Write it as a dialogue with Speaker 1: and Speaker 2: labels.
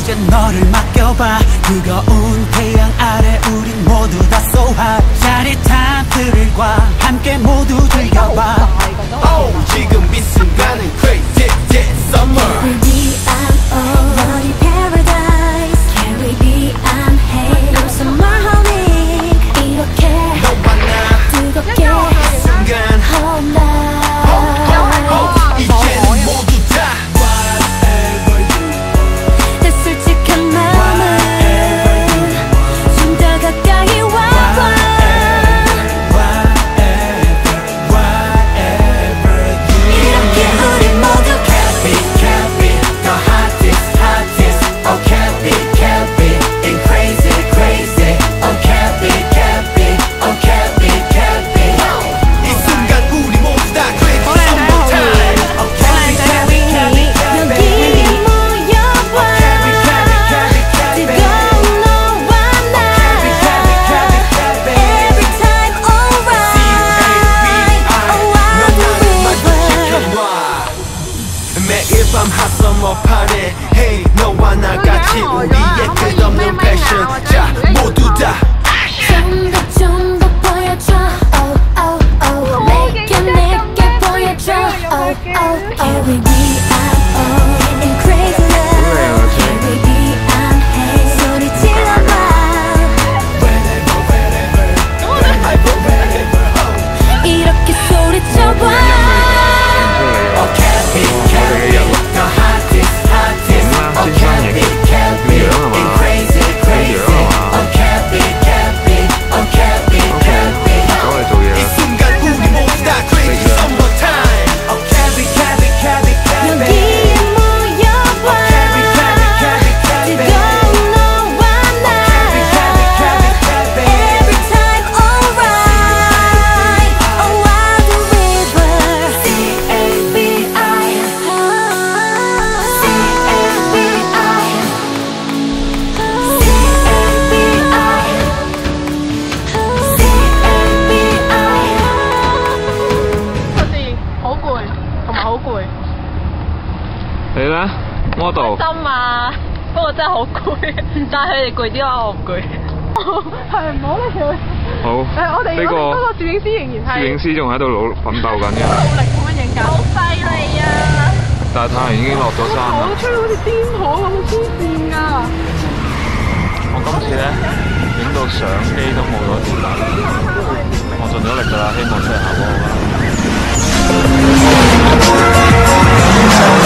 Speaker 1: 이제 너를 맡겨봐. 뜨거운 태양 아래 우린 모두 다 쏘아. 짜릿한 스릴과 함께 모두 즐겨봐.
Speaker 2: 지금 이 순간은 crazy summer.
Speaker 3: 너의 paradise. Carry me I'm hey. summer honey. 이렇게
Speaker 2: 너와 나
Speaker 3: 뜨겁게
Speaker 2: 순간
Speaker 3: all night.
Speaker 2: 이제는 모두 다
Speaker 3: 내 솔직한 마음을 좀 더 가까이 와봐. 이렇게 우리 모두
Speaker 2: can't be the hottest oh can't be in crazy oh can't be oh can't be 이 순간 우리 모두 다 crazy summer time. Oh can't be
Speaker 3: 여기에 모여봐. 뜨거운 너와 나 Every time alright. Oh I do it.
Speaker 2: 매일 밤 hot summer party. Hey 너와 나 같이 우리의 끝없는 passion. 자 모두 다
Speaker 3: 좀 더 보여줘. Oh oh oh 내게 보여줘. Oh oh Carry me I'm in crazy love. Carry me I'm hey. 소리 질러봐. 이렇게 소리쳐봐.
Speaker 2: Oh can't be the hottest oh can't be in crazy oh can't be oh can't be 이 순간 우리 모두 다 crazy summer time. Oh can't be
Speaker 3: 여기에 모여봐. 뜨거운 너와 나 Every time alright. Oh I do river. C-A-B-I
Speaker 4: 實時好攰，同埋好攰。
Speaker 5: 你咧 model
Speaker 4: 心啊，不過真係好攰，但係佢哋攰啲話我唔攰。係唔好理佢。
Speaker 5: 好
Speaker 4: 我哋
Speaker 5: 呢個
Speaker 4: 嗰個攝影師仍然係
Speaker 5: 攝影師仲喺度奮鬥緊嘅，
Speaker 4: 努力咁樣影緊。好犀利啊！
Speaker 5: 但係太陽已經落咗山啦。
Speaker 4: 吹到好似癲婆咁，好黐線㗎！
Speaker 5: 我今次咧影到相機都冇咗電啦，我盡咗力㗎啦，希望出嚟效果好啦。